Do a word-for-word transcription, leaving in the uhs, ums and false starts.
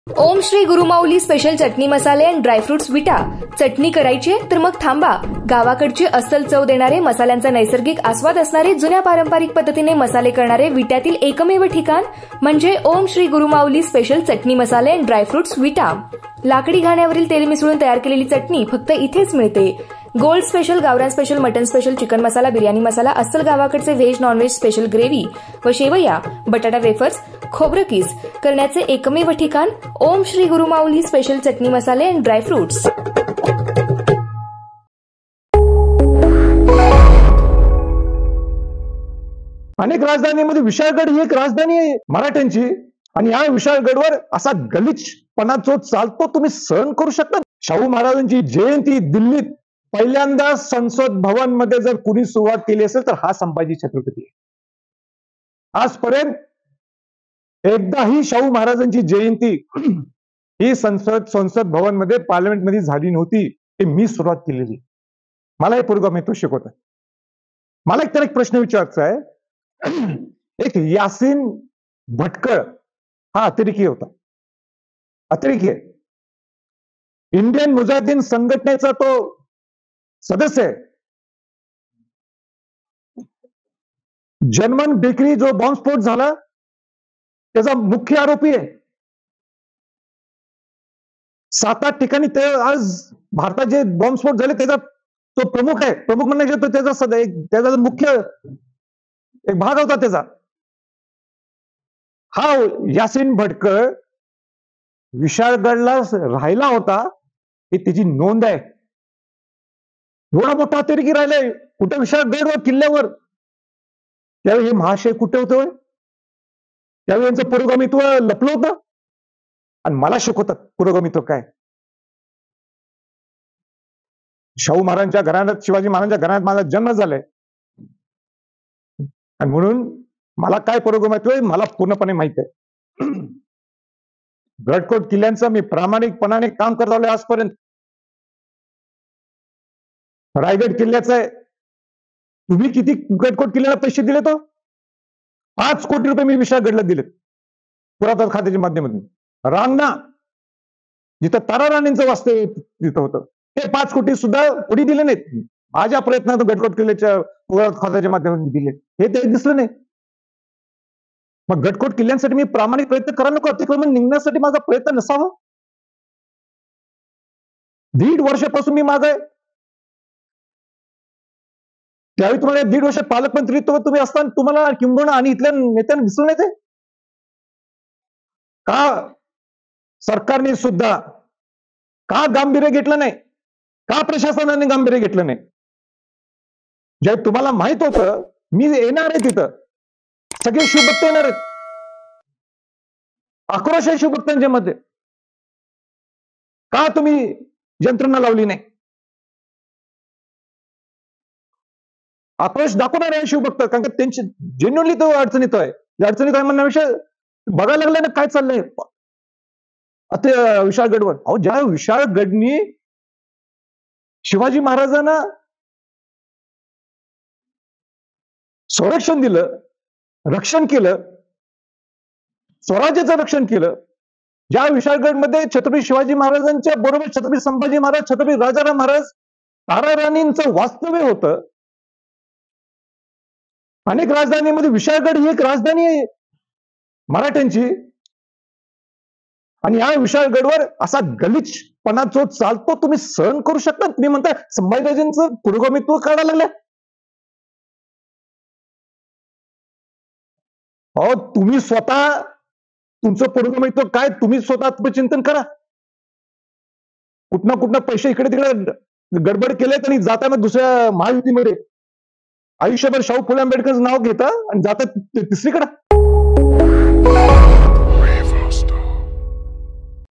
ओम Shri Gurumauli special चटणी मसाले and dry fruits विटा. चटणी करायची तर मग थांबा. गावाकडची अस्सल चव देणारे, मसाल्यांचा नैसर्गिक आस्वाद असणारे, जुन्या पारंपरिक पद्धतीने मसाले करणारे विट्यातील एकमेव ठिकाण म्हणजे ओम श्री गुरुमाऊली स्पेशल चटणी मसाले अँड ड्रायफ्रुट्स विटा. लाकडी घाण्यावरील तेल मिसळून तयार केलेली चटणी फक्त इथेच मिळते. गोल्ड स्पेशल, गावरान special, mutton special, chicken masala, biryani masala, अस्सल गावाकडचे व्हेज नॉनव्हेज स्पेशल ग्रेव्ही व शेवया, बटाटा वेफर्स, खोबरं किस करण्याचे एकमेव ठिकाण ओम श्री गुरुमाऊली स्पेशल चटणी मसाले अँड ड्रायफ्रुट्स. अनेक राजधानीमध्ये विशाळगड ही एक राजधानी आहे मराठ्यांची, आणि या विशाळगडवर असा गलिच्छपणा जो चालतो तुम्ही सहन करू शकता. शाहू महाराजांची जयंती दिल्लीत पहिल्यांदा संसद भवन मध्ये जर कुणी सुरुवात केली असेल तर हा संभाजी छत्रपती आहे. आजपर्यंत एकदाही शाहू महाराजांची जयंती ही संसद संसद भवन मध्ये पार्लमेंट मध्ये झाली नव्हती. हे मी सुरुवात केलेली. मला हे पुरोगामी तो शिकवत आहे. मला एक त्याला एक प्रश्न विचारायचा आहे. एक यासीन भटकळ हा अतिरेकी होता, अतिरेकी आहे. इंडियन मुजाहिदीन संघटनेचा तो सदस्य आहे. जर्मन बेकरी जो बॉम्बस्फोट झाला त्याचा मुख्य आरोपी आहे. सात आठ ठिकाणी ते आज भारतात जे बॉम्बस्फोट झाले त्याचा तो प्रमुख आहे. प्रमुख म्हणण्याचे तो त्याचा सद त्याचा मुख्य एक भाग होता त्याचा. हा यासीन भटकळ विशाळगडला राहिला होता ही त्याची नोंद आहे. एवढा मोठा अतिरेकी राहिलाय कुठे विशाळगडवर किल्ल्यावर. त्यावेळी हे महाशय कुठे होते? त्यावेळी यांचं पुरोगामित्व लपलं होतं आणि मला शिकवतात पुरोगामित्व काय. शाहू महाराजांच्या घराण्यात, शिवाजी महाराजांच्या घराण्यात माझा जन्म झालाय आणि म्हणून मला काय पुरोगामित्व आहे मला पूर्णपणे माहित आहे. गडकोट किल्ल्यांचं मी प्रामाणिकपणाने काम करत आलोय आजपर्यंत. रायगड किल्ल्याचं आहे. तुम्ही किती गडकोट किल्ल्याला पैसे दिले? तो पाच कोटी रुपये मी विशाळगडला दिलेत पुरातत्व खात्याच्या माध्यमातून. रांगणा जिथं तारा राणींचं वास्तव्य तिथं होतं ते पाच कोटी सुद्धा कोणी दिले नाहीत. माझ्या प्रयत्नातून गडकोट किल्ल्याच्या पुरातत्व खात्याच्या माध्यमातून दिले हे ते दिसलं नाही. मग गडकोट किल्ल्यांसाठी मी प्रामाणिक प्रयत्न करायला नको? अतिक्रमण निघण्यासाठी माझा प्रयत्न नसावा? दीड वर्षापासून मी मागे त्यावेळी तुम्हाला दीड वर्ष पालकमंत्रीत्व तुम्ही असताना तुम्हाला किंबहुना आणि इथल्या नेत्यांना दिसून येते का सरकारने सुद्धा का गांभीर्य घेतलं नाही? का प्रशासनाने गांभीर्य घेतलं नाही? जे तुम्हाला माहित होतं मी येणार आहे तिथं सगळे शिवभक्त येणार आहेत. आक्रोश आहे शिवभक्तांच्या मध्ये. का तुम्ही यंत्रणा लावली नाही? आक्रोश दाखवणार आहे शिवभक्त कारण की त्यांची जेन्युअनली तो अडचणीत आहे. अडचणीत आहे म्हणण्यापेक्षा बघायला लागलाय ना काय चाललंय आता विशाळगडवर. अहो ज्या विशाळगडनी शिवाजी महाराजांना संरक्षण दिलं, रक्षण केलं, स्वराज्याचं रक्षण केलं, ज्या विशाळगडमध्ये छत्रपती शिवाजी महाराजांच्या बरोबर छत्रपती संभाजी महाराज, छत्रपती राजाराम महाराज, तारा राणींचं वास्तव्य होतं. अनेक राजधानीमध्ये विशाळगड ही एक राजधानी आहे मराठ्यांची, आणि या विशाळगडवर असा गलिच्छपणा जो चालतो तुम्ही सहन करू शकता? तुम्ही म्हणता संभाजीराजांचं पुरोगामित्व काढायला लागलं. अहो तुम्ही स्वतः तुमचं पुरोगामित्व काय तुम्ही स्वतः आत्मचिंतन करा. कुठनं कुठनं पैसे इकडे तिकडे गडबड केलेत आणि जाताना दुसऱ्या महायुतीमध्ये आयुष्यभर शाहू फुले आंबेडकर नाव घेता आणि जातात तिसरीकडे.